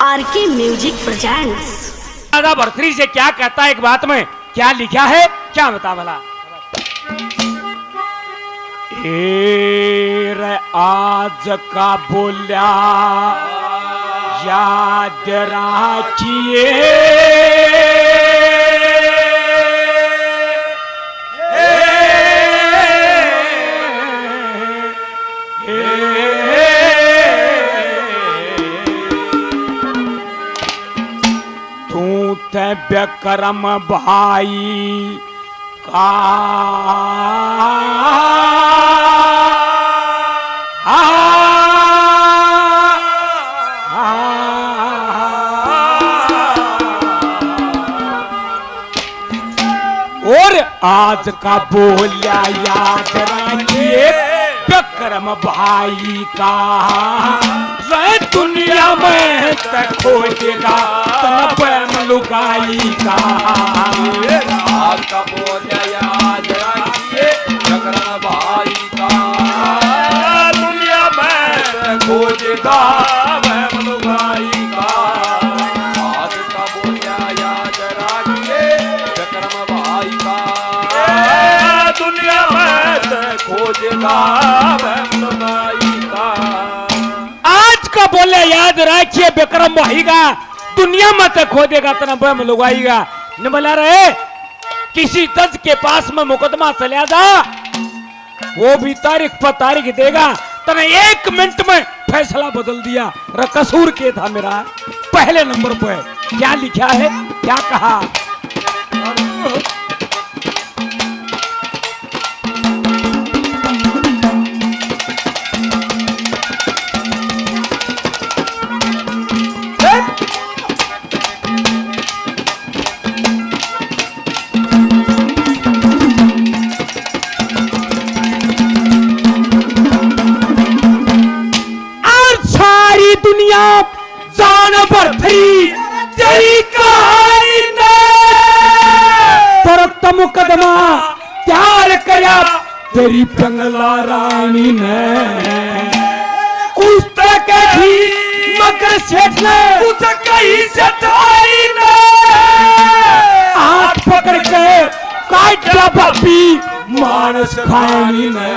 RK music presents. दादा भरतरी से क्या कहता है, एक बात में क्या लिखा है, क्या बता भला। आज का बोल्या याद रखिए, बेकरम भाई का और आज का बोलिया याद रखिए बेकरम भाई का, दुनिया में तक खोजेगा तन लुगाई का। आज का बोलिया याद रखिए बेकरम भाई का, दुनिया में खोजेगा तन लुगाई का। आज का बोलिया याद रखिए बेकरम भाई का, दुनिया में खोजेगा तन लुगाई का। आज का बोले याद रखिए बेकरम भाई का, दुनिया में तक खोदेगा तना बम लुगाएगा। न बोला रहे किसी जज के पास में मुकदमा चलिया जा, वो भी तारीख पर तारीख देगा, तना 1 मिनट में फैसला बदल दिया। कसूर के था मेरा पहले नंबर पे, क्या लिखा है, क्या कहा। जान भरतरी तेरी कहानी ने परत मुकदमा तैयार करा तेरी बंगला रानी ने। उस के भी मगर सेठ ने उस कहीं से थाई ने हाथ पकड़ के काटा भाभी मानस खानी ने।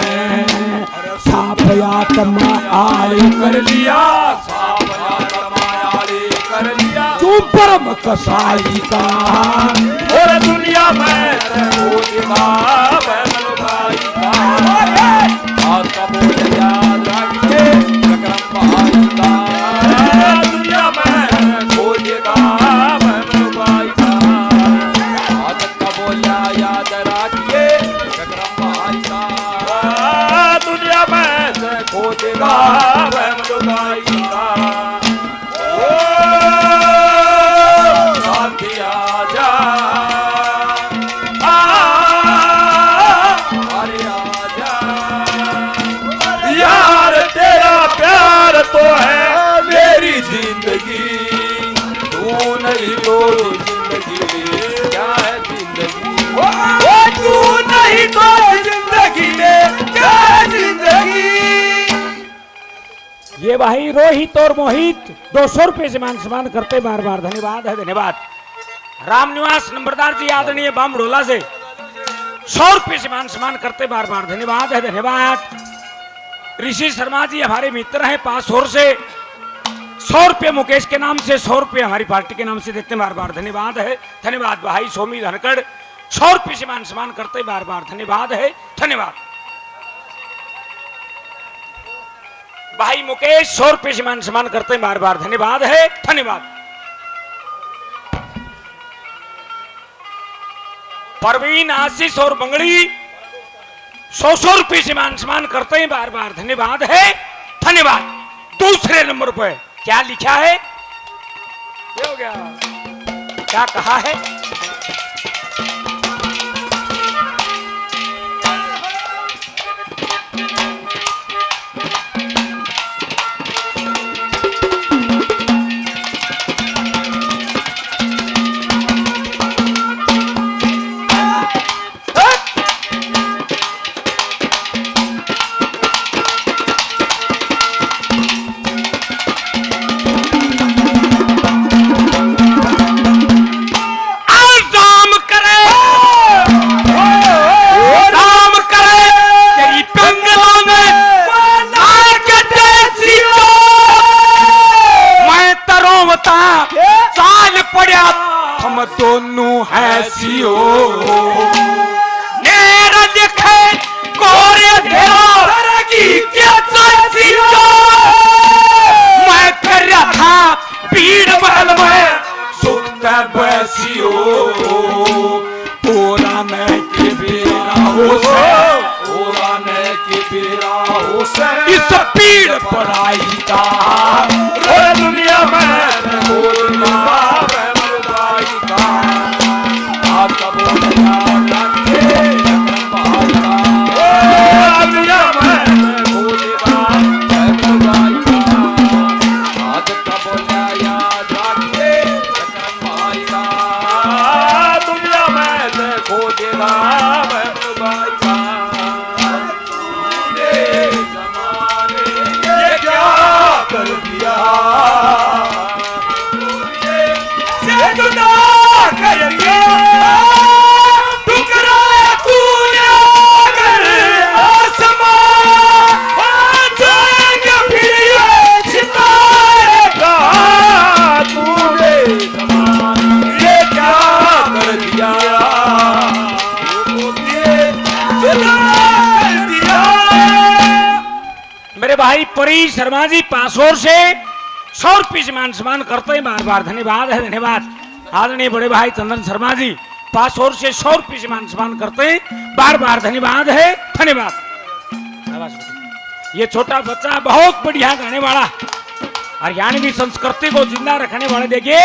साफया तमा आली कर लिया, साफया तमा आली कर लिया, तू परम कसाई का। और दुनिया में खोजेगा बहन भाई का। आज का बोल याद रखिए बेकरम भाई का, दुनिया में खोजेगा बहन भाई का। आज का बोल याद रखिए बेकरम भाई का, दुनिया में खोजेगा बहन भाई का। तो है मेरी जिंदगी, तू नहीं तो जिंदगी क्या है जिंदगी, तू नहीं तो जिंदगी में क्या है जिंदगी। ये भाई रोहित और मोहित 200 रुपए से मान सम्मान करते बार बार धन्यवाद है, धन्यवाद। रामनिवास नंबरदार जी आदरणीय बामडोला से 100 रुपए से मान सम्मान करते बार बार धन्यवाद है, धन्यवाद। ऋषि शर्मा जी हमारे मित्र हैं पासोर से 100 रुपये मुकेश के नाम से, 100 रुपये हमारी पार्टी के नाम से देते बार बार धन्यवाद है, धन्यवाद। भाई सोमी धनखड़ 100 रुपये से मान सम्मान करते बार बार धन्यवाद है, धन्यवाद। भाई मुकेश 100 रुपये से मान सम्मान करते बार बार धन्यवाद है, धन्यवाद। परवीन आशीष और बंगड़ी 100 रुपये से मान सम्मान करते हैं बार बार धन्यवाद है, धन्यवाद। दूसरे नंबर पर क्या लिखा है, ये हो गया, क्या कहा है। होता चाल पड़ा हम दोनों है सियो नेरा देखे कोरे देरा की क्या सियो मैं कर रहा था पीड़ महल में सुखता बसियो पुराने के बेरा हो से इस पीड़ पर आई था दुनिया में भाई परी शर्मा जी पासोर से 100 रुपये से मान सम्मान करते हैं बार बार धन्यवाद है धन्यवाद। आदरणीय बड़े भाई चंदन शर्मा जी पासोर से 100 रुपये से मान सम्मान करते हैं बार बार धन्यवाद है धन्यवाद। ये छोटा बच्चा बहुत बढ़िया गाने वाला हरियाणवी संस्कृति को जिंदा रखने वाले देखिए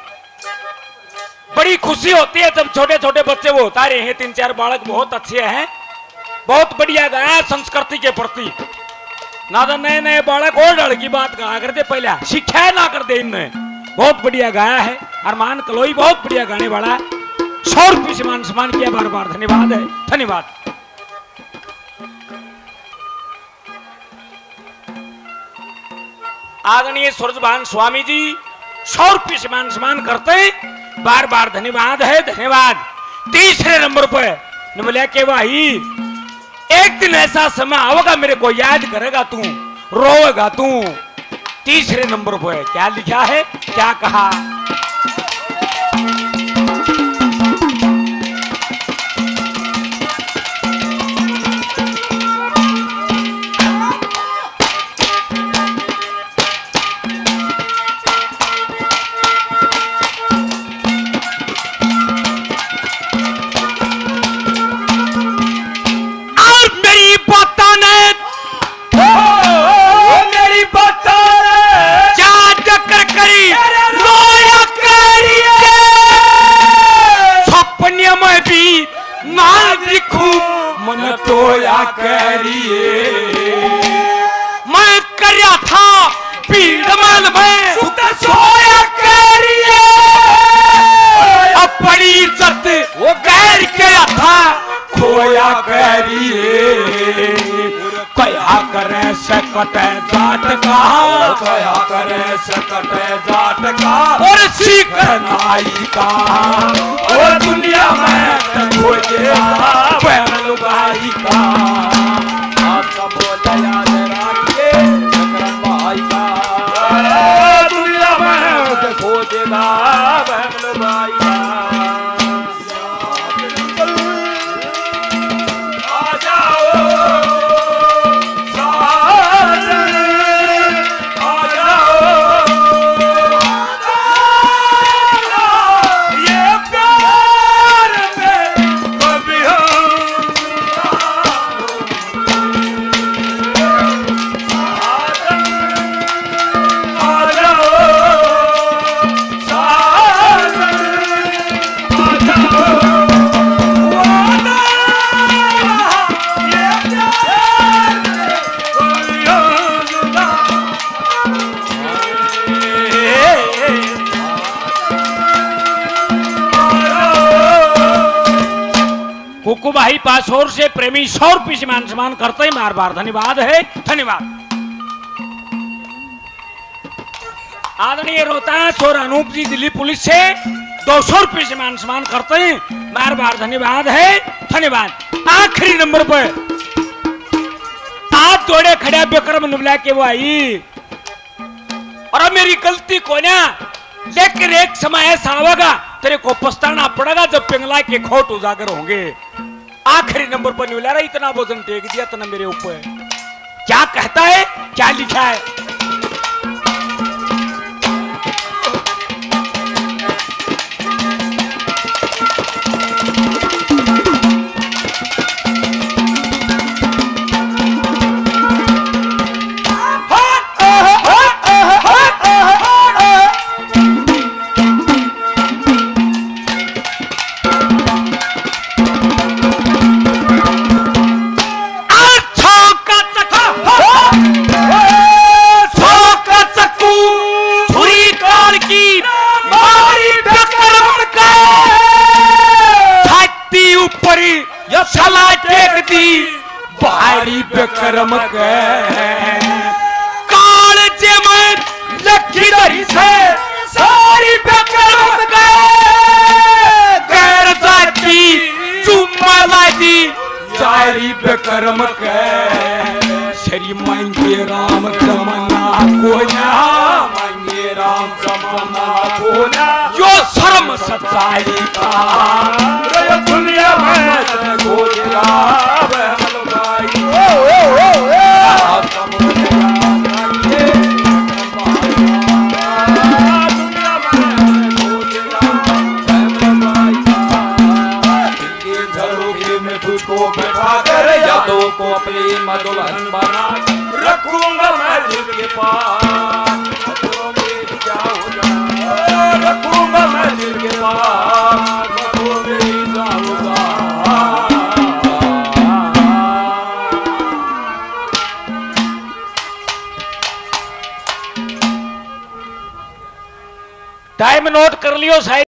बड़ी खुशी होती है जब छोटे छोटे बच्चे वो होता रहे हैं 3-4 बालक बहुत अच्छे हैं बहुत बढ़िया गाया संस्कृति के प्रति ना तो नए नए बालक और डर की बात कहा करते पहले शिक्षा ना करते इनमें बहुत बढ़िया गाया है अरमान कलोई बहुत बढ़िया गाने वाला है 100 रुपये से मान सम्मान किया बार बार धन्यवाद है धन्यवाद। आदरणीय सूरजभान स्वामी जी 100 रुपये से मान सम्मान करते हैं बार बार धन्यवाद है धन्यवाद। तीसरे नंबर पर बोलिया के भाई एक दिन ऐसा समय आओगा मेरे को याद करेगा तू रोएगा तू। तीसरे नंबर पर क्या लिखा है क्या कहा मैं करया था पीड़मल में सोया करिए अपनी इज्जत वो गैर किया था खोया करिए कया करे सकते जाट का कया करे सकते जाट का और सीख नाई का और दुनिया में खोजे लुगाई का आपका बोला याद रखिए भाई का दुनिया में खोजेगा भाई का आ जाओ आ जाओ ये प्यार में कभी हो कुकू भाई पासोर से प्रेमी 100 रुपये से मान सम्मान करते हैं बार बार धन्यवाद है धन्यवाद। आदरणीय रोहतास और अनूप जी दिल्ली पुलिस से 200 रुपये से मान सम्मान करते हैं बार बार धन्यवाद है धन्यवाद। आखिरी नंबर पर हाथ जोड़े खड़ा विक्रम निबला के वो आई और मेरी गलती को ना, लेकिन एक समय ऐसा आवेगा तेरे को पछताना पड़ेगा जब पिंगला के खोट उजागर होंगे। आखिरी नंबर पर न्यूला रहा, इतना वजन टेक दिया तना मेरे ऊपर। क्या कहता है, क्या लिखा है? कर्म के काल जे मैं लखी धरी से सारी बेकर्म के गैर जाती चुम्मा दी सारी बेकर्म के श्री मांगे राम जमना कोया मांगे राम जमना कोया जो शर्म सच्चाई का दुनिया में खोजेगा यादों को अपनी मधुबन बना रखूंगा मैं दिल के पास, रखूंगा मैं दिल के पास, टाइम नोट कर लियो साइड।